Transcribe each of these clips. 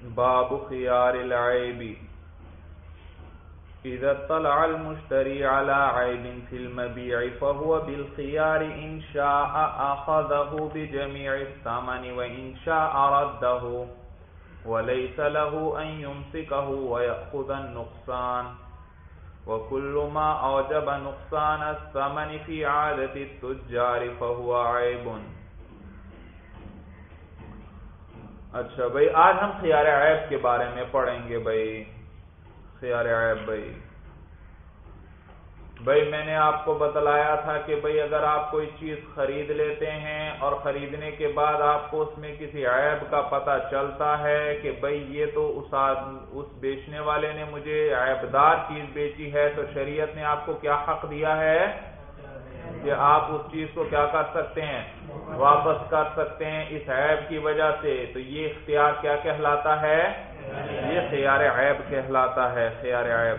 باب خيار العيب إذا اطلع المشتري على عيب في المبيع فهو بالخيار إن شاء أخذه بجميع الثمن وإن شاء رده وليس له أن يمسكه ويأخذ النقصان وكل ما أوجب نقصان الثمن في عادة التجار فهو عيب. اچھا بھائی، آج ہم خیار عیب کے بارے میں پڑھیں گے. بھائی خیار عیب، بھائی میں نے آپ کو بتلایا تھا کہ بھائی اگر آپ کوئی چیز خرید لیتے ہیں اور خریدنے کے بعد آپ کو اس میں کسی عیب کا پتہ چلتا ہے کہ بھائی یہ تو اس بیچنے والے نے مجھے عیبدار چیز بیچی ہے، تو شریعت نے آپ کو کیا حق دیا ہے کہ آپ اس چیز کو کیا کر سکتے ہیں، واپس کر سکتے ہیں اس عیب کی وجہ سے. تو یہ اختیار کیا کہلاتا ہے؟ یہ خیار عیب کہلاتا ہے، خیار عیب.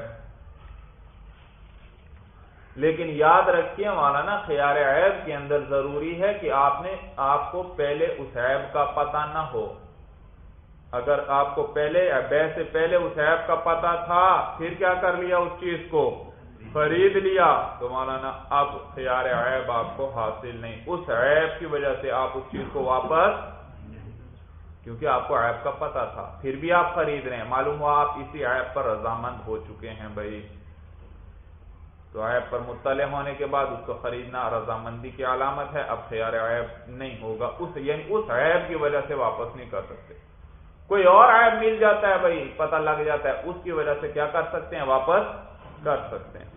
لیکن یاد رکھیے مولانا، خیار عیب کے اندر ضروری ہے کہ آپ کو پہلے اس عیب کا پتہ نہ ہو. اگر آپ کو پہلے بیع سے پہلے اس عیب کا پتہ تھا، پھر کیا کر لیا، اس چیز کو خرید لیا، تو مولانا اب خیار عیب آپ کو حاصل نہیں. اس عیب کی وجہ سے آپ اس چیز کو واپس، کیونکہ آپ کو عیب کا پتہ تھا، پھر بھی آپ خرید رہے ہیں، معلوم ہوا آپ اسی عیب پر رضامند ہو چکے ہیں. بھائی تو عیب پر مطلع ہونے کے بعد اس کو خریدنا رضامندی کی علامت ہے. اب خیار عیب نہیں ہوگا، یعنی اس عیب کی وجہ سے واپس نہیں کر سکتے. کوئی اور عیب مل جاتا ہے، بھائی پتہ لگ جاتا ہے، اس کی وجہ سے کیا کر سکتے ہیں، واپس کر سکتے ہیں.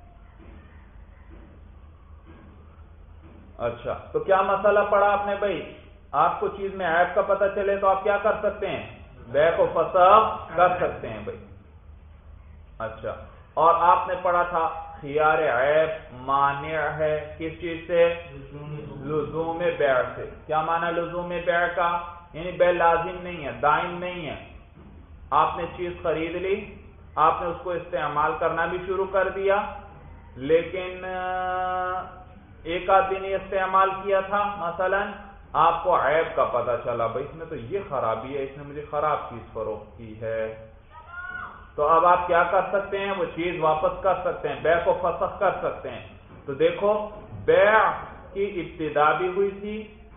اچھا، تو کیا مسئلہ پڑھا آپ نے؟ بھائی آپ کو چیز میں عیب کا پتہ چلے تو آپ کیا کر سکتے ہیں، بیع کو فسخ کر سکتے ہیں. بھائی اچھا، اور آپ نے پڑھا تھا خیار عیب مانع ہے کس چیز سے؟ لزوم بیع سے. کیا معنی لزوم بیع کا؟ یعنی بیع لازم نہیں ہے، دائم نہیں ہے. آپ نے چیز خرید لی، آپ نے اس کو استعمال کرنا بھی شروع کر دیا، لیکن ایک آدھ دن استعمال کیا تھا، مثلا آپ کو عیب کا پتہ چلا، بھائی اس میں تو یہ خرابی ہے، اس نے مجھے خراب چیز فروخت کی ہے. تو اب آپ کیا کر سکتے ہیں، وہ چیز واپس کر سکتے ہیں، بیع کو فسخ کر سکتے ہیں. تو دیکھو بیع کی ابتدا بھی ہوئی تھی،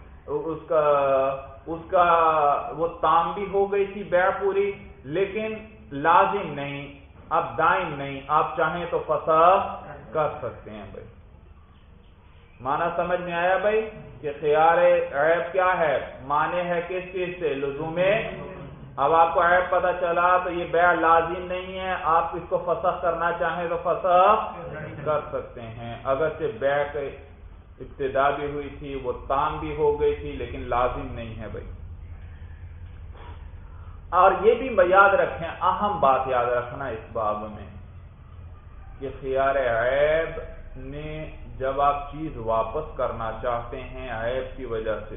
اس کا وہ تام بھی ہو گئی تھی بیع پوری، لیکن لازم نہیں، اب دائم نہیں، آپ چاہیں تو فسخ کر سکتے ہیں. بھائی معنی سمجھ میں آیا بھائی کہ خیار عیب کیا ہے، معنی ہے کس چیز سے، لزوم. اب آپ کو عیب پتہ چلا تو یہ بیع لازم نہیں ہے، آپ اس کو فسخ کرنا چاہیں تو فسخ کر سکتے ہیں. اگرچہ بیع کی ابتدا بھی ہوئی تھی، وہ تام بھی ہو گئی تھی، لیکن لازم نہیں ہے. بھائی اور یہ بھی یاد رکھیں، اہم بات یاد رکھنا اس باب میں کہ خیار عیب نے جب آپ چیز واپس کرنا چاہتے ہیں عیب کی وجہ سے،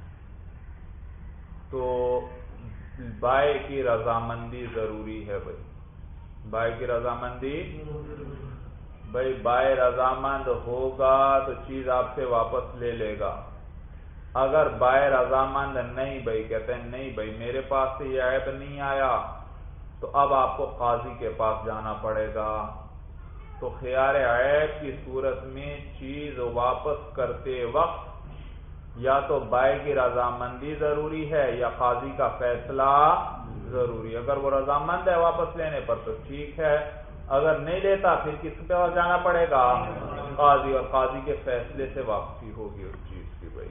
تو بائع کی رضامندی ضروری ہے. بھائی بائع کی رضامندی، بھائی بائع رضامند ہوگا تو چیز آپ سے واپس لے لے گا. اگر بائع رضامند نہیں، بھائی کہتے ہیں نہیں بھائی میرے پاس سے یہ عیب نہیں آیا، تو اب آپ کو قاضی کے پاس جانا پڑے گا. تو خیار عیب کی صورت میں چیز واپس کرتے وقت یا تو بائع کی رضامندی ضروری ہے یا قاضی کا فیصلہ ضروری. اگر وہ رضامند ہے واپس لینے پر تو ٹھیک ہے، اگر نہیں لیتا پھر کس کے پاس جانا پڑے گا، قاضی، اور قاضی کے فیصلے سے واپسی ہوگی اس چیز کی. بھائی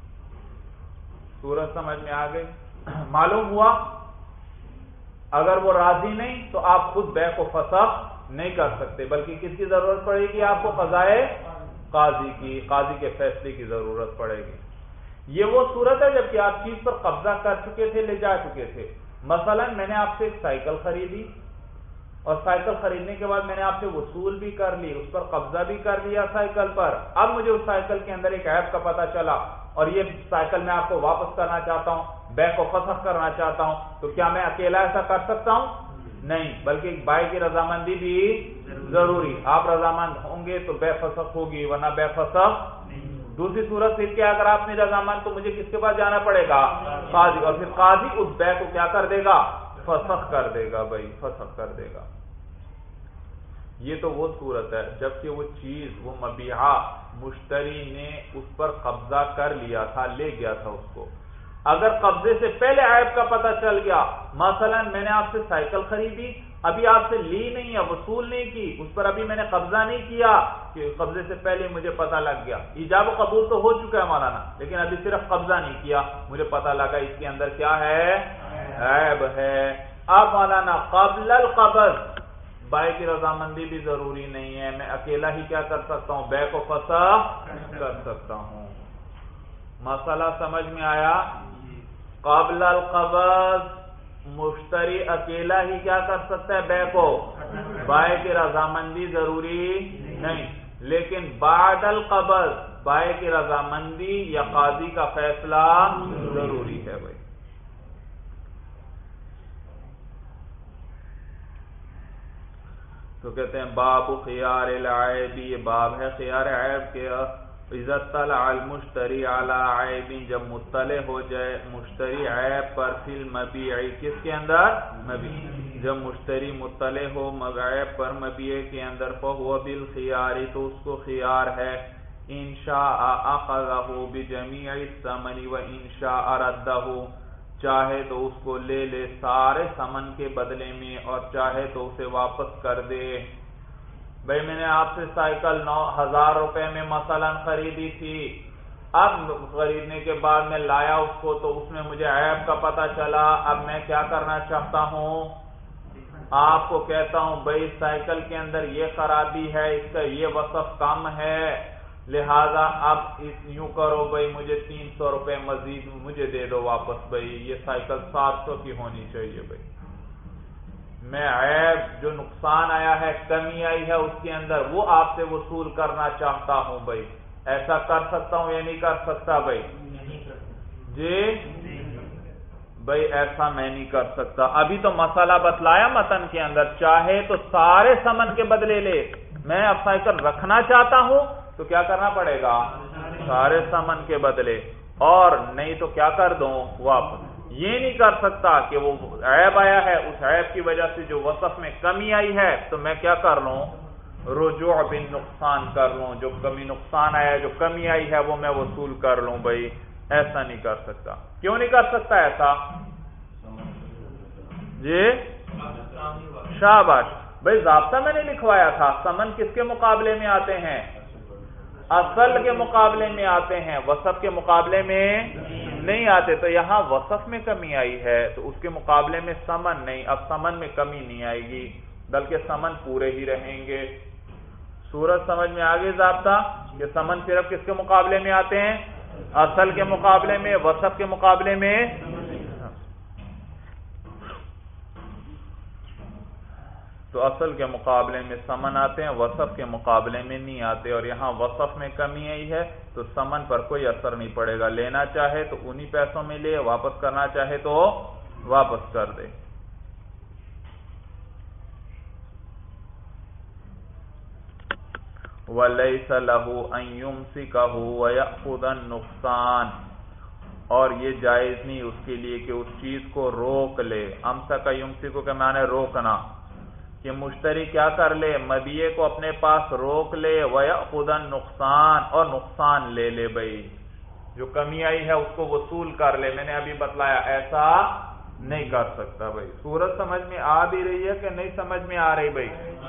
صورت سمجھ میں آ گئی؟ معلوم ہوا اگر وہ راضی نہیں تو آپ خود بیع کو فسخ نہیں کر سکتے، بلکہ کس کی ضرورت پڑے گی، آپ کو قضائے قاضی کی، قاضی کے فیصلے کی ضرورت پڑے گی. یہ وہ صورت ہے جبکہ آپ چیز پر قبضہ کر چکے تھے، لے جا چکے تھے. مثلا میں نے آپ سے ایک سائیکل خریدی، اور سائیکل خریدنے کے بعد میں نے آپ سے وصول بھی کر لی، اس پر قبضہ بھی کر لیا سائیکل پر. اب مجھے اس سائیکل کے اندر ایک عیب کا پتہ چلا اور یہ سائیکل میں آپ کو واپس کرنا چاہتا ہوں، بیع کو فسخ کرنا چاہتا ہوں، تو کیا میں اکیلا ایسا کر سکتا ہوں؟ نہیں، بلکہ بائع کی رضامندی بھی ضروری. آپ رضامند ہوں گے تو بیع فسخ ہوگی، ورنہ بیع فسخ. دوسری صورت پھر کیا، اگر آپ نہیں رضامند تو مجھے کس کے پاس جانا پڑے گا، قاضی، اور پھر قاضی اس بیع کو کیا کر دے گا، فسخ کر دے گا بھائی، فسخ کر دے گا۔ یہ تو وہ صورت ہے جبکہ وہ چیز، وہ مبیعہ، مشتری نے اس پر قبضہ کر لیا تھا، لے گیا تھا اس کو۔ اگر قبضے سے پہلے عیب کا پتہ چل گیا، مثلا میں نے آپ سے سائیکل خریدی، ابھی آپ سے لی نہیں ہے، وصول نہیں کی، اس پر ابھی میں نے قبضہ نہیں کیا، کہ قبضے سے پہلے مجھے پتہ لگ گیا، ایجاب و قبول تو ہو چکا ہے مولانا، لیکن ابھی صرف قبضہ نہیں کیا، مجھے پتہ لگا اس کے اندر کیا ہے، عیب ہے۔ اب مولانا قبل القبض بائع کی رضامندی بھی ضروری نہیں ہے، میں اکیلا ہی کیا کر سکتا ہوں، بے کو فسخ کر سکتا ہوں۔ مسئلہ سمجھ میں آیا؟ قبل القبض مشتری اکیلا ہی کیا کر سکتا ہے، بے کو، بائع کی رضامندی ضروری نہیں، لیکن بعد القبض بائع کی رضامندی یا قاضی کا فیصلہ ضروری ہے بھائی۔ تو کہتے ہیں باب خیار العیب، یہ باب ہے خیار عیب کے۔ اذا اطلع المشتری علی عیب، جب مطلع ہو جائے مشتری عیب پر، فی المبیع، کس کے اندر، مبیع، جب مشتری مطلع ہو عیب پر مبیع کے اندر، فہو بالخیار، تو اس کو خیار ہے، ان شاء اخذہ بجمیع الثمن و ان شاء ردہ، چاہے تو اس کو لے لے سارے ثمن کے بدلے میں اور چاہے تو اسے واپس کر دے۔ بھئی میں نے آپ سے سائیکل 9,000 روپے میں مثلا خریدی تھی، اب خریدنے کے بعد میں لایا اس کو تو اس میں مجھے عیب کا پتہ چلا، اب میں کیا کرنا چاہتا ہوں، آپ کو کہتا ہوں بھئی سائیکل کے اندر یہ خرابی ہے، اس کا یہ وصف کم ہے، لہذا اب یوں کرو بھئی مجھے 300 روپے مزید مجھے دے دو واپس، بھئی یہ سائیکل 700 کی ہونی چاہیے۔ بھئی میں عیب جو نقصان آیا ہے، کمی آئی ہے اس کے اندر، وہ آپ سے وصول کرنا چاہتا ہوں، بھئی ایسا کر سکتا ہوں یا نہیں کر سکتا بھئی؟ جی بھئی ایسا میں نہیں کر سکتا۔ ابھی تو مسئلہ بتلایا متن کے اندر، چاہے تو سارے ثمن کے بدلے لے، میں اب سائیکل رکھنا چاہتا ہوں تو کیا کرنا پڑے گا، سارے ثمن کے بدلے، اور نہیں تو کیا کر دوں، واپس۔ یہ نہیں کر سکتا کہ وہ عیب آیا ہے، اس عیب کی وجہ سے جو وصف میں کمی آئی ہے تو میں کیا کر لوں، رجوع بن نقصان کر لوں، جو کمی نقصان آیا ہے، جو کمی آئی ہے وہ میں وصول کر لوں۔ بھائی ایسا نہیں کر سکتا۔ کیوں نہیں کر سکتا ایسا؟ جی شاباش بھائی، ضابطہ میں نے لکھوایا تھا، ثمن کس کے مقابلے میں آتے ہیں، اصل کے مقابلے میں آتے ہیں، وصف کے مقابلے میں نہیں آتے، تو یہاں وصف میں کمی آئی ہے تو اس کے مقابلے میں ثمن نہیں، اب ثمن میں کمی نہیں آئے گی بلکہ ثمن پورے ہی رہیں گے۔ صورت سمجھ میں آگے ضابطہ کہ ثمن صرف کس کے مقابلے میں آتے ہیں، اصل کے مقابلے میں، وصف کے مقابلے میں۔ تو اصل کے مقابلے میں ثمن آتے ہیں، وصف کے مقابلے میں نہیں آتے، اور یہاں وصف میں کمی آئی ہے تو ثمن پر کوئی اثر نہیں پڑے گا، لینا چاہے تو انہی پیسوں میں لے، واپس کرنا چاہے تو واپس کر دے۔ وَلَيْسَ لَهُ أَن يُمْسِكَهُ وَيَأْخُذَ النُّقْصَانَ، اور یہ جائز نہیں اس کے لیے کہ اس چیز کو روک لے۔ امسک یمسک کے معنی روکنا، کہ مشتری کیا کر لے، مبیع کو اپنے پاس روک لے، وَيَأْخُذَ النُّقْصَانَ، اور نقصان لے لے، بھائی جو کمی آئی ہے اس کو وصول کر لے۔ میں نے ابھی بتلایا ایسا نہیں کر سکتا۔ بھائی صورت سمجھ میں آ بھی رہی ہے کہ نہیں سمجھ میں آ رہی بھائی؟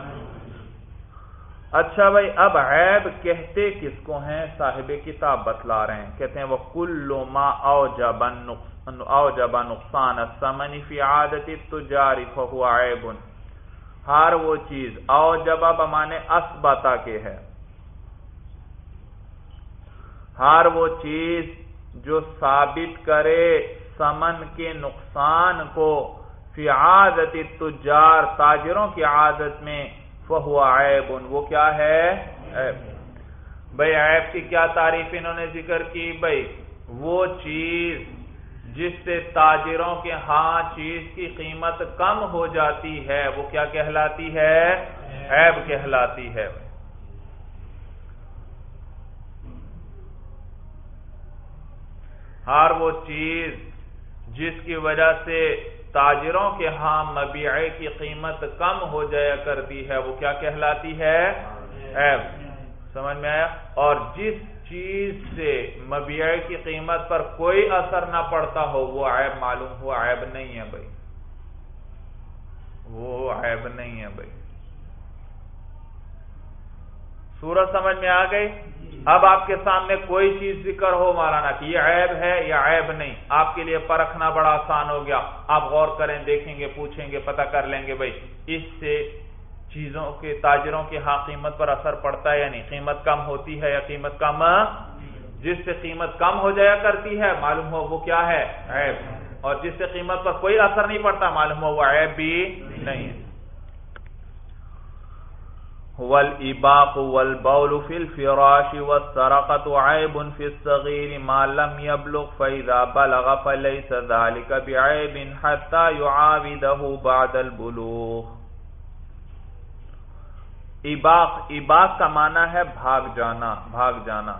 اچھا بھائی، اب عیب کہتے کس کو ہیں، صاحب کتاب بتلا رہے ہیں، کہتے ہیں وَكُلُّ مَا أَوْجَبَ نُقْصَانَ الثَّمَنِ فِي عَادَةِ التُّجَّارِ فَهُوَ عَیْبٌ، ہر وہ چیز، اوجبہ بمانے اثبتا کے ہے، ہر وہ چیز جو ثابت کرے ثمن کے نقصان کو، فی عادت التجار، تاجروں کی عادت میں، فہو عیب، وہ کیا ہے، عیب۔ بھئی عیب کی کیا تعریف انہوں نے ذکر کی، بھئی وہ چیز جس سے تاجروں کے ہاں چیز کی قیمت کم ہو جاتی ہے وہ کیا کہلاتی ہے، عیب کہلاتی ہے۔ ہر وہ چیز جس کی وجہ سے تاجروں کے ہاں مبیعے کی قیمت کم ہو جایا کرتی ہے، وہ کیا کہلاتی ہے؟ عیب۔ سمجھ میں آیا؟ اور جس چیز سے مبیعے کی قیمت پر کوئی اثر نہ پڑتا ہو وہ عیب معلوم ہوا، عیب نہیں ہے بھائی، وہ عیب نہیں ہے بھائی۔ صورت سمجھ میں آ گئی؟ اب آپ کے سامنے کوئی چیز ذکر ہو مولانا کہ یہ عیب ہے یا عیب نہیں، آپ کے لیے پرکھنا بڑا آسان ہو گیا، آپ غور کریں، دیکھیں گے، پوچھیں گے، پتہ کر لیں گے بھائی اس سے چیزوں کے تاجروں کے ہاں قیمت پر اثر پڑتا ہے یا نہیں، قیمت کم ہوتی ہے یا قیمت کم، جس سے قیمت کم ہو جایا کرتی ہے معلوم ہو وہ کیا ہے؟ عیب، اور جس سے قیمت پر کوئی اثر نہیں پڑتا معلوم ہو وہ عیب بھی نہیں ہے۔ والإباق والبول في الفراش والسرقة عيب في الصغير ما لم يبلغ فإذا بلغ فليس ذلك بعيب حتى يعاوده بعد البلوغ۔ اباق کا معنی ہے بھاگ جانا، بھاگ جانا۔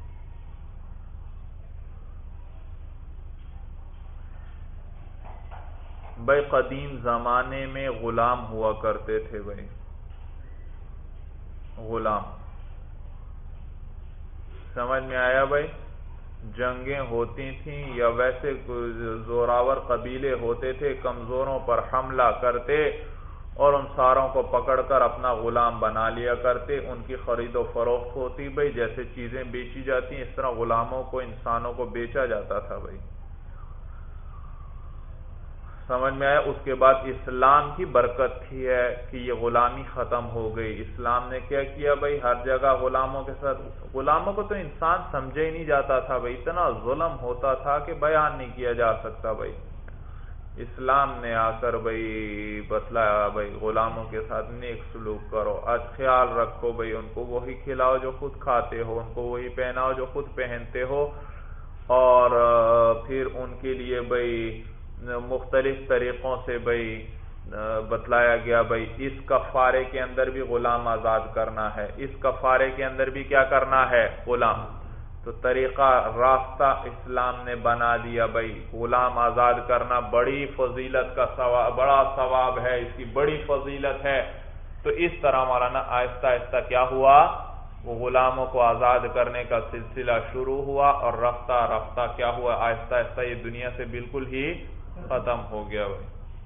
بھائی قدیم زمانے میں غلام ہوا کرتے تھے بھائی، غلام، سمجھ میں آیا بھائی؟ جنگیں ہوتی تھیں یا ویسے زوراور قبیلے ہوتے تھے، کمزوروں پر حملہ کرتے اور ان ساروں کو پکڑ کر اپنا غلام بنا لیا کرتے، ان کی خرید و فروخت ہوتی بھائی، جیسے چیزیں بیچی جاتی ہیں اس طرح غلاموں کو، انسانوں کو بیچا جاتا تھا بھائی، سمجھ میں آیا؟ اس کے بعد اسلام کی برکت تھی ہے کہ یہ غلامی ختم ہو گئی، اسلام نے کیا کیا بھائی، ہر جگہ غلاموں کے ساتھ، غلاموں کو تو انسان سمجھے ہی نہیں جاتا تھا بھائی، اتنا ظلم ہوتا تھا کہ بیان نہیں کیا جا سکتا بھائی۔ اسلام نے آ کر بھائی بتلایا بھائی غلاموں کے ساتھ نیک سلوک کرو، خیال رکھو بھائی، ان کو وہی کھلاؤ جو خود کھاتے ہو، ان کو وہی پہناؤ جو خود پہنتے ہو، اور پھر ان کے لیے بھائی مختلف طریقوں سے بھائی بتلایا گیا بھائی اس کفارے کے اندر بھی غلام آزاد کرنا ہے، اس کفارے کے اندر بھی کیا کرنا ہے؟ غلام۔ تو طریقہ راستہ اسلام نے بنا دیا بھائی، غلام آزاد کرنا بڑی فضیلت کا ثواب، بڑا ثواب ہے، اس کی بڑی فضیلت ہے۔ تو اس طرح مولانا آہستہ آہستہ کیا ہوا، وہ غلاموں کو آزاد کرنے کا سلسلہ شروع ہوا، اور رفتہ رفتہ کیا ہوا، آہستہ آہستہ یہ دنیا سے بالکل ہی ختم ہو گیا بھائی۔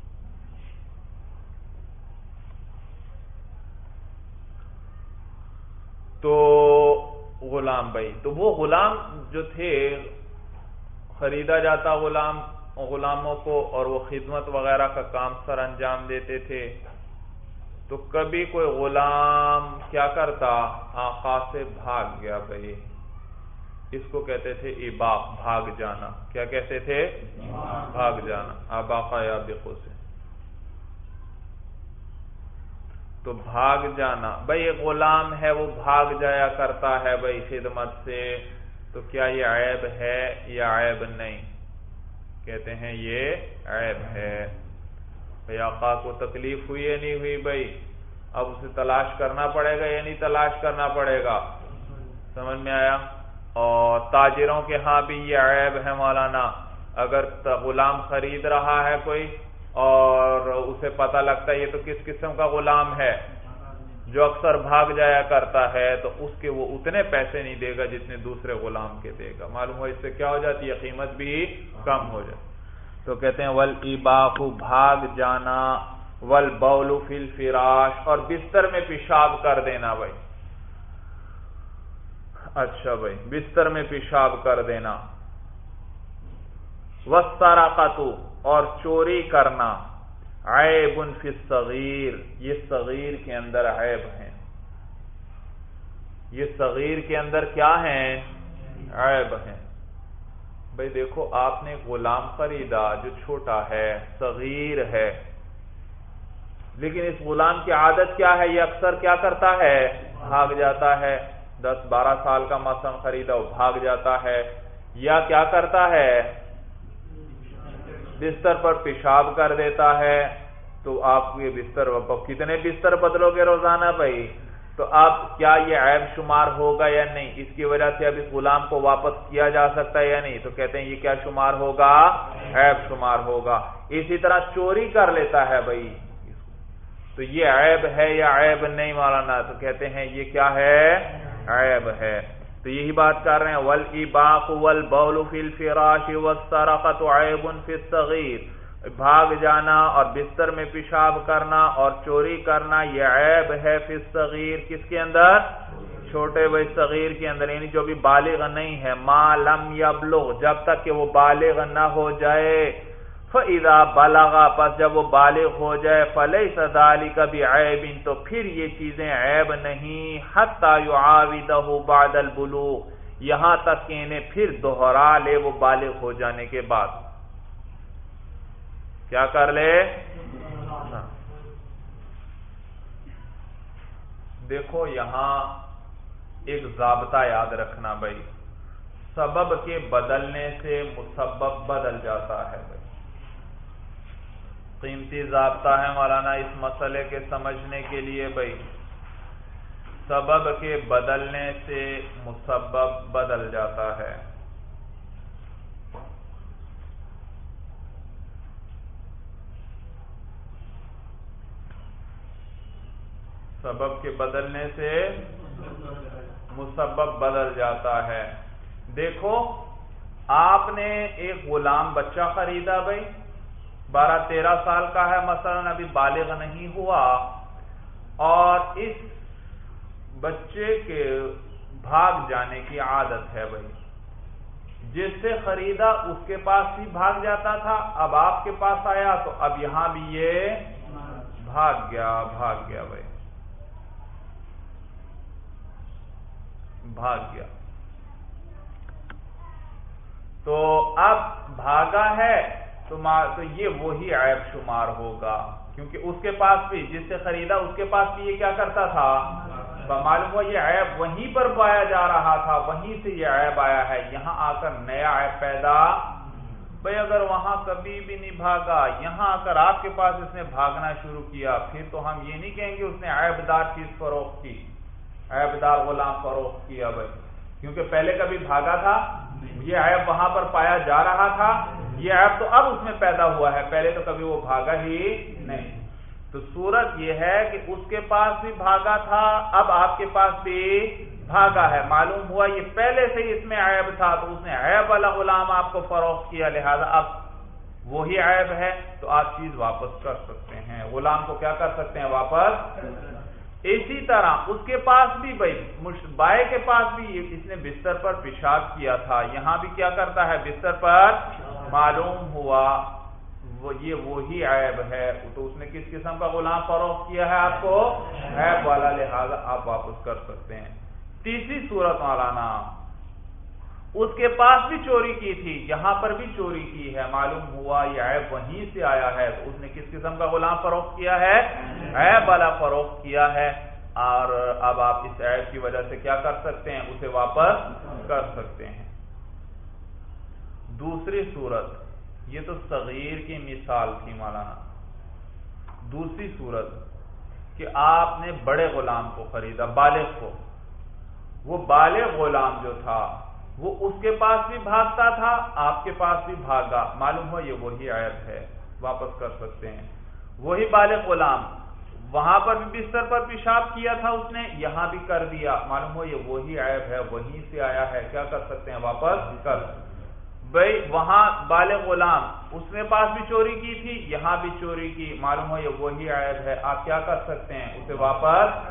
تو غلام بھائی، تو وہ غلام جو تھے خریدا جاتا غلاموں کو، اور وہ خدمت وغیرہ کا کام سر انجام دیتے تھے۔ تو کبھی کوئی غلام کیا کرتا، آقا سے بھاگ گیا بھائی، اس کو کہتے تھے اباق، بھاگ جانا۔ کیا کہتے تھے؟ بھاگ جانا، اباقا یا بقو سے۔ تو بھاگ جانا بھائی، ایک غلام ہے وہ بھاگ جایا کرتا ہے بھائی خدمت سے، تو کیا یہ عیب ہے یا عیب نہیں؟ کہتے ہیں یہ عیب ہے بھائی، آقا کو تکلیف ہوئی یا نہیں ہوئی بھائی، اب اسے تلاش کرنا پڑے گا یا نہیں تلاش کرنا پڑے گا، سمجھ میں آیا؟ اور تاجروں کے ہاں بھی یہ عیب ہے مولانا، اگر غلام خرید رہا ہے کوئی اور اسے پتہ لگتا ہے یہ تو کس قسم کا غلام ہے، جو اکثر بھاگ جایا کرتا ہے، تو اس کے وہ اتنے پیسے نہیں دے گا جتنے دوسرے غلام کے دے گا، معلوم ہو اس سے کیا ہو جاتی ہے، قیمت بھی کم ہو جاتی۔ تو کہتے ہیں والإباق، بھاگ جانا، والبول فی الفراش، اور بستر میں پیشاب کر دینا بھائی۔ اچھا بھائی، بستر میں پیشاب کر دینا، والسرقۃ، اور چوری کرنا، عیب فی الصغیر، یہ صغیر کے اندر عیب ہیں، یہ صغیر کے اندر کیا ہیں، عیب ہیں بھائی۔ دیکھو آپ نے غلام خریدا جو چھوٹا ہے، صغیر ہے، لیکن اس غلام کی عادت کیا ہے، یہ اکثر کیا کرتا ہے، بھاگ جاتا ہے، 10-12 سال کا مثلا خریدا وہ بھاگ جاتا ہے، یا کیا کرتا ہے، بستر پر پیشاب کر دیتا ہے۔ تو آپ یہ بستر، کتنے بستر بدلو گے روزانہ بھائی، تو اب کیا یہ عیب شمار ہوگا یا نہیں؟ اس کی وجہ سے اب اس غلام کو واپس کیا جا سکتا ہے یا نہیں؟ تو کہتے ہیں یہ کیا شمار ہوگا؟ عیب شمار ہوگا۔ اسی طرح چوری کر لیتا ہے بھائی، تو یہ عیب ہے یا عیب نہیں مولانا؟ تو کہتے ہیں یہ کیا ہے؟ عیب ہے۔ تو یہی بات کر رہے ہیں وَالْإِبَاقُ وَالْبَوْلُ فِي الْفِرَاشِ وَالسَّرَقَةُ عَيْبٌ فِي الصَّغِيرِ، بھاگ جانا اور بستر میں پیشاب کرنا اور چوری کرنا یہ عیب ہے فی الصغیر، کس کے اندر؟ چھوٹے بھائی صغیر کے اندر، یعنی جو بھی بالغ نہیں ہے، ما لم یبلغ، جب تک کہ وہ بالغ نہ ہو جائے، فَإِذَا بَلَغَ، پس جب وہ بالغ ہو جائے، فَلَيْسَ ذَلِكَ بِعَيْبٍ، تو پھر یہ چیزیں عیب نہیں، حَتَّى يُعَاوِدَهُ بَعْدَ الْبُلُوغِ، یہاں تک کہ انہیں پھر دوہرا لے وہ بالغ ہو جانے کے بعد۔ کیا کر لے؟ دیکھو یہاں ایک ضابطہ یاد رکھنا بھائی، سبب کے بدلنے سے مسبب بدل جاتا ہے بھائی، قیمتی ضابطہ ہے مولانا اس مسئلے کے سمجھنے کے لیے بھائی، سبب کے بدلنے سے مسبب بدل جاتا ہے۔ سبب کے بدلنے سے مسبب بدل جاتا ہے۔ دیکھو آپ نے ایک غلام بچہ خریدا بھائی، 12-13 سال کا ہے مثلا، ابھی بالغ نہیں ہوا، اور اس بچے کے بھاگ جانے کی عادت ہے بھائی، جس سے خریدا اس کے پاس بھی بھاگ جاتا تھا، اب آپ کے پاس آیا تو اب یہاں بھی یہ بھاگ گیا بھائی، بھاگ گیا، تو اب بھاگا ہے تو یہ وہی عیب شمار ہوگا، کیونکہ اس کے پاس بھی، جس سے خریدا اس کے پاس بھی یہ کیا کرتا تھا؟ معلوم ہوا یہ عیب وہیں پر پایا جا رہا تھا، وہیں سے یہ عیب آیا ہے، یہاں آ کر نیا عیب پیدا بھائی، اگر وہاں کبھی بھی نہیں بھاگا، یہاں آ کر آپ کے پاس اس نے بھاگنا شروع کیا، پھر تو ہم یہ نہیں کہیں گے اس نے عیب دار چیز فروخت کی، عیب دار غلام فروخت کیا بھائی، کیونکہ پہلے کبھی بھاگا تھا، یہ عیب وہاں پر پایا جا رہا تھا، یہ عیب تو اب اس میں پیدا ہوا ہے، پہلے تو کبھی وہ بھاگا ہی نہیں۔ تو صورت یہ ہے کہ اس کے پاس بھی بھاگا تھا، اب آپ کے پاس بھی بھاگا ہے، معلوم ہوا یہ پہلے سے اس میں عیب تھا، تو اس نے عیب والا غلام آپ کو فروخت کیا، لہذا اب وہی عیب ہے تو آپ چیز واپس کر سکتے ہیں، غلام کو کیا کر سکتے ہیں؟ واپس۔ اسی طرح اس کے پاس بھی بھائی، بائے کے پاس بھی اس نے بستر پر پیشاب کیا تھا، یہاں بھی کیا کرتا ہے؟ بستر پر، معلوم ہوا یہ وہی عیب ہے، تو اس نے کس قسم کا غلام فروخت کیا ہے آپ کو؟ عیب والا، لہذا آپ واپس کر سکتے ہیں۔ تیسری صورت مولانا، اس کے پاس بھی چوری کی تھی، یہاں پر بھی چوری کی ہے، معلوم ہوا یہ عیب وہیں سے آیا ہے، تو اس نے کس قسم کا غلام فروخت کیا ہے؟ عیب والا فروخت کیا ہے، اور اب آپ اس عیب کی وجہ سے کیا کر سکتے ہیں؟ اسے واپس کر سکتے ہیں۔ دوسری صورت، یہ تو صغیر کی مثال تھی مولانا، دوسری صورت کہ آپ نے بڑے غلام کو خریدا، بالغ کو، وہ بالغ غلام جو تھا وہ اس کے پاس بھی بھاگتا تھا، آپ کے پاس بھی بھاگا، معلوم ہو یہ وہی عیب ہے، واپس کر سکتے ہیں۔ وہی بالغ غلام، وہاں پر بھی بستر پر پیشاب کیا تھا اس نے، یہاں بھی کر دیا، معلوم ہو یہ وہی عیب ہے، وہیں سے آیا ہے، کیا کر سکتے ہیں؟ واپس کر۔ بھائی وہاں بالغ غلام، اس نے پاس بھی چوری کی تھی، یہاں بھی چوری کی، معلوم ہو یہ وہی عیب ہے، آپ کیا کر سکتے ہیں؟ اسے واپس۔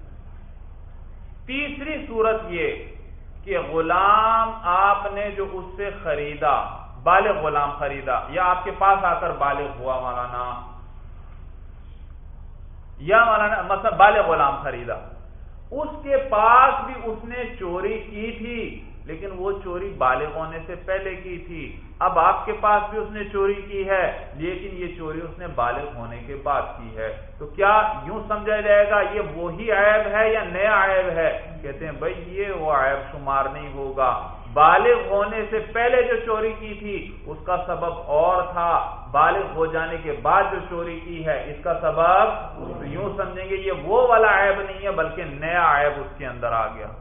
تیسری صورت یہ کہ غلام آپ نے جو اس سے خریدا، بالغ غلام خریدا، یا آپ کے پاس آ کر بالغ ہوا مولانا، یا مولانا مثلا بالغ غلام خریدا، اس کے پاس بھی اس نے چوری کی تھی، لیکن وہ چوری بالغ ہونے سے پہلے کی تھی، اب آپ کے پاس بھی اس نے چوری کی ہے، لیکن یہ چوری اس نے بالغ ہونے کے بعد کی ہے، تو کیا یوں سمجھا جائے گا یہ وہی عیب ہے یا نیا عیب ہے؟ کہتے ہیں بھائی یہ وہ عیب شمار نہیں ہوگا، بالغ ہونے سے پہلے جو چوری کی تھی اس کا سبب اور تھا، بالغ ہو جانے کے بعد جو چوری کی ہے اس کا سبب، یوں سمجھیں گے یہ وہ والا عیب نہیں ہے بلکہ نیا عیب اس کے اندر آ گیا،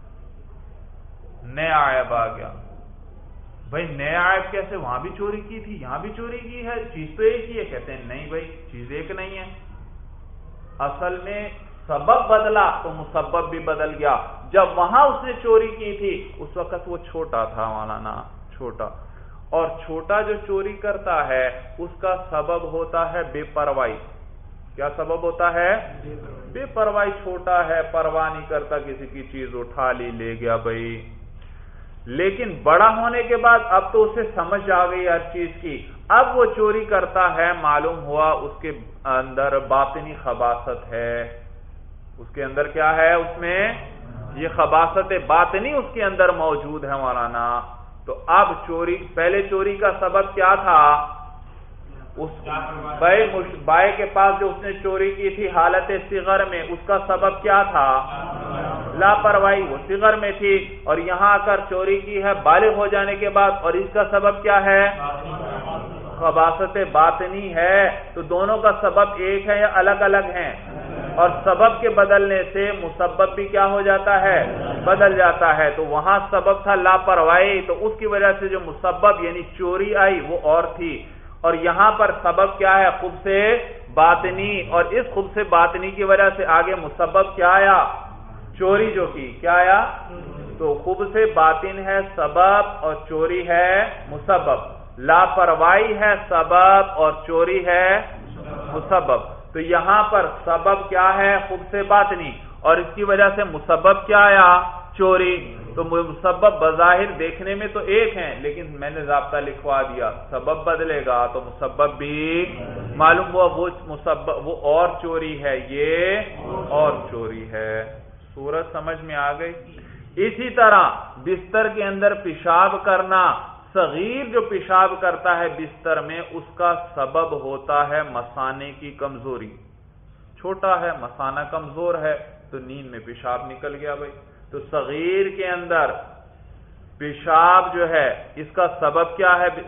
نیا عیب آ گیا۔ بھائی نیا عیب کیسے؟ وہاں بھی چوری کی تھی یہاں بھی چوری کی ہے، چیز تو ایک ہی ہے۔ کہتے ہیں نہیں بھائی چیز ایک نہیں ہے، اصل میں سبب بدلا تو مسبب بھی بدل گیا۔ جب وہاں اس نے چوری کی تھی اس وقت وہ چھوٹا تھا مولانا، چھوٹا، اور چھوٹا جو چوری کرتا ہے اس کا سبب ہوتا ہے بے پرواہی۔ کیا سبب ہوتا ہے؟ بے پرواہی۔ چھوٹا ہے، پرواہ نہیں کرتا، کسی کی چیز اٹھا لی، لے گیا بھائی۔ لیکن بڑا ہونے کے بعد اب تو اسے سمجھ آ گئی ہر چیز کی، اب وہ چوری کرتا ہے، معلوم ہوا اس کے اندر باطنی خباثت ہے، اس کے اندر کیا ہے؟ اس میں یہ خباثت باطنی اس کے اندر موجود ہے مولانا۔ تو اب چوری، پہلے چوری کا سبب کیا تھا؟ اس بائے کے پاس جو اس نے چوری کی تھی حالت صغر میں، اس کا سبب کیا تھا؟ لاپرواہی، وہ صغر میں تھی، اور یہاں آ کر چوری کی ہے بالغ ہو جانے کے بعد، اور اس کا سبب کیا ہے؟ خباثت باطنی ہے۔ تو دونوں کا سبب ایک ہے یا الگ الگ ہیں؟ اور سبب کے بدلنے سے مسبب بھی کیا ہو جاتا ہے؟ بدل جاتا ہے۔ تو وہاں سبب تھا لاپرواہی، تو اس کی وجہ سے جو مسبب یعنی چوری آئی وہ اور تھی، اور یہاں پر سبب کیا ہے؟ خبث باطنی، اور اس خبث باطنی کی وجہ سے آگے مسبب کیا آیا؟ چوری جو کی، کیا آیا؟ تو خبث باطن ہے سبب اور چوری ہے مسبب، لاپرواہی ہے سبب اور چوری ہے مسبب۔ تو یہاں پر سبب کیا ہے؟ خبث باطنی، اور اس کی وجہ سے مسبب کیا آیا؟ چوری۔ تو مسبب بظاہر دیکھنے میں تو ایک ہیں، لیکن میں نے ضابطہ لکھوا دیا، سبب بدلے گا تو مسبب بھی معلوم ہوا، وہ مسبب وہ اور چوری ہے، یہ اور چوری ہے۔ صورت سمجھ میں آ گئی؟ اسی طرح بستر کے اندر پیشاب کرنا، صغیر جو پیشاب کرتا ہے بستر میں اس کا سبب ہوتا ہے مثانے کی کمزوری۔ چھوٹا ہے، مثانہ کمزور ہے، تو نیند میں پیشاب نکل گیا بھائی۔ تو صغیر کے اندر پیشاب جو ہے اس کا سبب کیا ہے؟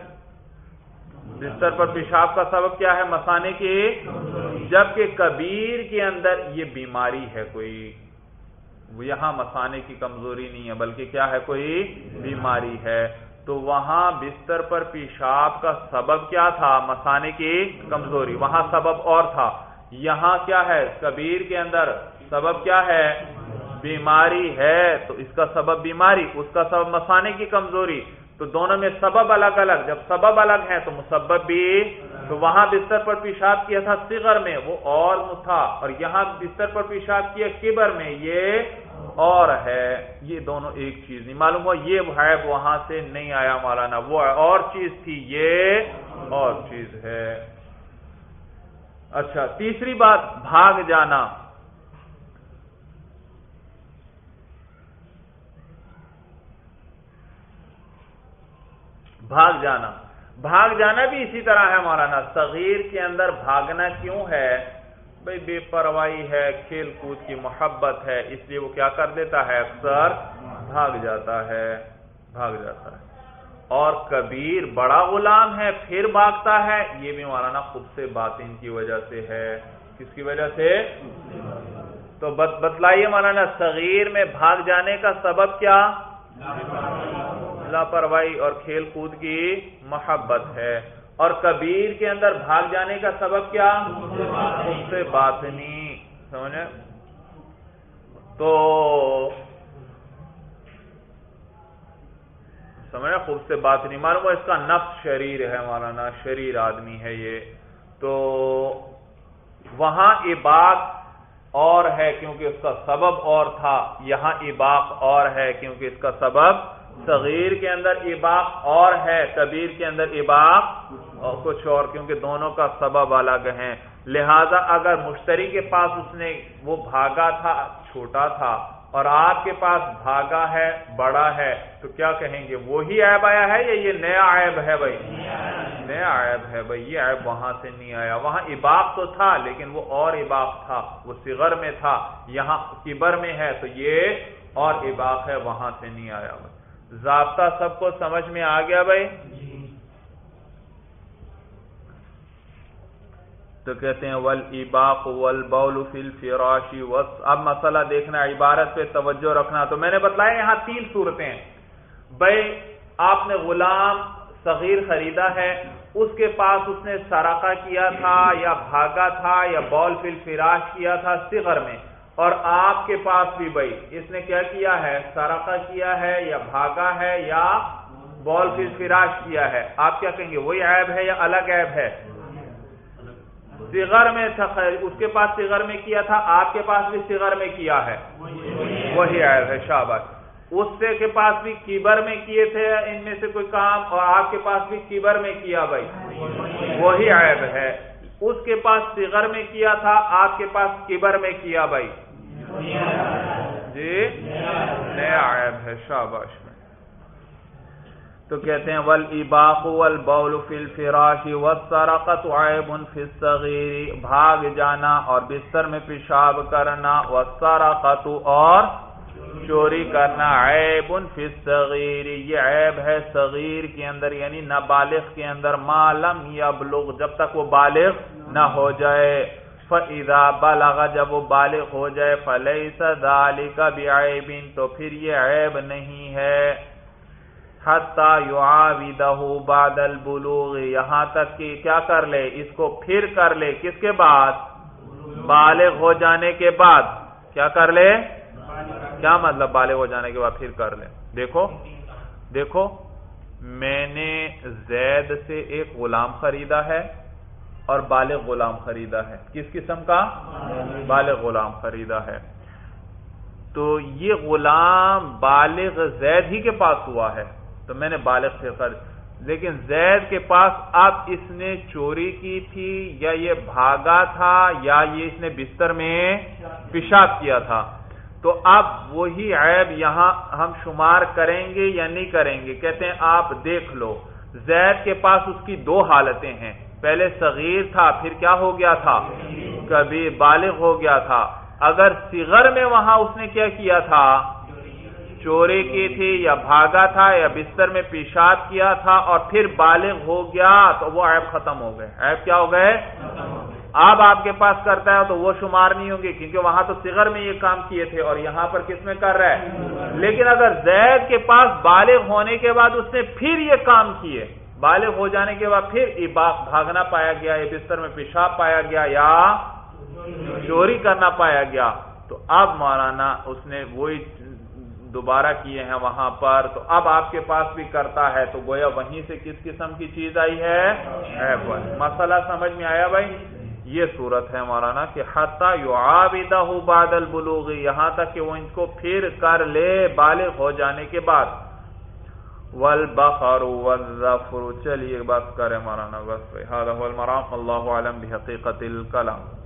بستر پر پیشاب کا سبب کیا ہے؟ مثانے کی، جبکہ کبیر کے اندر یہ بیماری ہے کوئی، یہاں مثانے کی کمزوری نہیں ہے بلکہ کیا ہے؟ کوئی بیماری ہے۔ تو وہاں بستر پر پیشاب کا سبب کیا تھا؟ مثانے کی کمزوری، وہاں سبب اور تھا۔ یہاں کیا ہے؟ کبیر کے اندر سبب کیا ہے؟ بیماری ہے، تو اس کا سبب بیماری، اس کا سبب مثانے کی کمزوری، تو دونوں میں سبب الگ الگ، جب سبب الگ ہیں تو مسبب بھی، تو وہاں بستر پر پیشاب کیا تھا صغر میں وہ اور تھا، اور یہاں بستر پر پیشاب کیا کبر میں یہ اور ہے، یہ دونوں ایک چیز نہیں۔ معلوم ہوا یہ عیب وہاں سے نہیں آیا مولانا، وہ اور چیز تھی، یہ اور چیز ہے۔ اچھا، تیسری بات بھاگ جانا۔ بھاگ جانا بھی اسی طرح ہے مولانا۔ صغیر کے اندر بھاگنا کیوں ہے؟ بھئی بے پرواہی ہے، کھیل کود کی محبت ہے، اس لیے وہ کیا کر دیتا ہے؟ اکثر بھاگ جاتا ہے۔ اور کبیر بڑا غلام ہے پھر بھاگتا ہے، یہ بھی مولانا خبث باطن کی وجہ سے ہے۔ کس کی وجہ سے؟ تو بتلائیے مولانا، صغیر میں بھاگ جانے کا سبب کیا؟ لاپرواہی اور کھیل کود کی محبت ہے، اور کبیر کے اندر بھاگ جانے کا سبب کیا؟ خبث باطنی، سمجھے؟ تو سمجھے خبث باطنی، معلوم ہے اس کا نفس شریر ہے مولانا، شریر آدمی ہے یہ۔ تو وہاں اباق اور ہے کیونکہ اس کا سبب اور تھا، یہاں اباق اور ہے کیونکہ اس کا سبب، صغیر کے اندر اباق اور ہے، کبیر کے اندر اباق اور کچھ اور، کیونکہ دونوں کا سبب الگ ہے۔ لہذا اگر مشتری کے پاس اس نے وہ بھاگا تھا چھوٹا تھا اور آپ کے پاس بھاگا ہے بڑا ہے، تو کیا کہیں گے؟ وہی عیب آیا ہے یا یہ نیا عیب ہے؟ بھائی نیا عیب ہے بھائی، یہ عیب وہاں سے نہیں آیا۔ وہاں اباق تو تھا لیکن وہ اور اباق تھا، وہ صغر میں تھا، یہاں کبر میں ہے، تو یہ اور اباق ہے، وہاں سے نہیں آیا۔ ضابطہ سب کو سمجھ میں آ گیا بھائی؟ تو کہتے ہیں والاباق والبول فی الفراش اب مسئلہ دیکھنا، عبارت پہ توجہ رکھنا. تو میں نے بتلایا یہاں 3 صورتیں ہیں بھائی. آپ نے غلام صغیر خریدا ہے، اس کے پاس اس نے سرقہ کیا تھا یا بھاگا تھا یا بول فی الفراش کیا تھا صغر میں، اور آپ کے پاس بھی بھائی اس نے کیا کیا ہے، سرقہ کیا ہے یا بھاگا ہے یا بول فی الفراش کیا ہے. آپ کیا کہیں گے، وہی عیب ہے یا الگ عیب ہے؟ صغر میں تھا، اس کے پاس صغر میں کیا تھا، آپ کے پاس بھی صغر میں کیا ہے، وہی عیب ہے. شاباش. اس سے کے پاس بھی کبر میں کیے تھے ان میں سے کوئی کام، اور آپ کے پاس بھی کبر میں کیا بھائی، وہی عیب ہے. اس کے پاس صغر میں کیا تھا، آپ کے پاس کبر میں کیا بھائی، جی نیا عیب ہے. شاباش. تو کہتے ہیں والاباق والبول فی الفراش والسرقۃ عیب فی الصغیر، بھاگ جانا اور بستر میں پیشاب کرنا، والسرقۃ اور چوری کرنا، عیب فی الصغیر، یہ عیب ہے صغیر کے اندر یعنی نابالغ کے اندر، ما لم یبلغ، جب تک وہ بالغ نہ ہو جائے. فاذا بلغ، جب وہ بالغ ہو جائے، فلیس ذلک بعیب، تو پھر یہ عیب نہیں ہے. حتی یعاودہ بعد البلوغ، یہاں تک کہ کیا کر لے، اس کو پھر کر لے. کس کے بعد؟ بالغ ہو جانے کے بعد. کیا کر لے؟ کیا مطلب بالغ ہو جانے کے بعد پھر کر لے؟ دیکھو میں نے زید سے ایک غلام خریدا ہے اور بالغ غلام خریدا ہے. کس قسم کا؟ بالغ غلام خریدا ہے. تو یہ غلام بالغ زید ہی کے پاس ہوا ہے، تو میں نے بالغ سے خرید. لیکن زید کے پاس اب اس نے چوری کی تھی یا یہ بھاگا تھا یا یہ اس نے بستر میں پیشاب کیا تھا، تو اب وہی عیب یہاں ہم شمار کریں گے یا نہیں کریں گے؟ کہتے ہیں آپ دیکھ لو، زید کے پاس اس کی 2 حالتیں ہیں. پہلے صغیر تھا، پھر کیا ہو گیا تھا، کبھی بالغ ہو گیا تھا. اگر صغر میں وہاں اس نے کیا کیا تھا، چوری کی تھی یا بھاگا تھا یا بستر میں پیشاب کیا تھا اور پھر بالغ ہو گیا، تو وہ عیب ختم ہو گئے. عیب کیا ہو گئے؟ اب آپ کے پاس کرتا ہے تو وہ شمار نہیں ہوں گے، کیونکہ وہاں تو صغر میں یہ کام کیے تھے اور یہاں پر کس میں کر رہا ہے. لیکن اگر زید کے پاس بالغ ہونے کے بعد اس نے پھر یہ کام کیے، بالغ ہو جانے کے بعد پھر بھاگنا پایا گیا یا بستر میں پیشاب پایا گیا یا چوری کرنا پایا گیا، تو اب مولانا اس نے وہی دوبارہ کیے ہیں وہاں پر، تو اب آپ کے پاس بھی کرتا ہے، تو گویا وہیں سے کس قسم کی چیز آئی ہے، عیب. مسئلہ سمجھ میں آیا بھائی؟ یہ صورت ہے مولانا کہ حتی یعاودہ بعد البلوغ، یہاں تک کہ وہ ان کو پھر کر لے بالغ ہو جانے کے بعد. والبقر والظفر، چلیے بس کرے مولانا، بس هذا هو المرام. اللہ اعلم بحقیقت الکلام.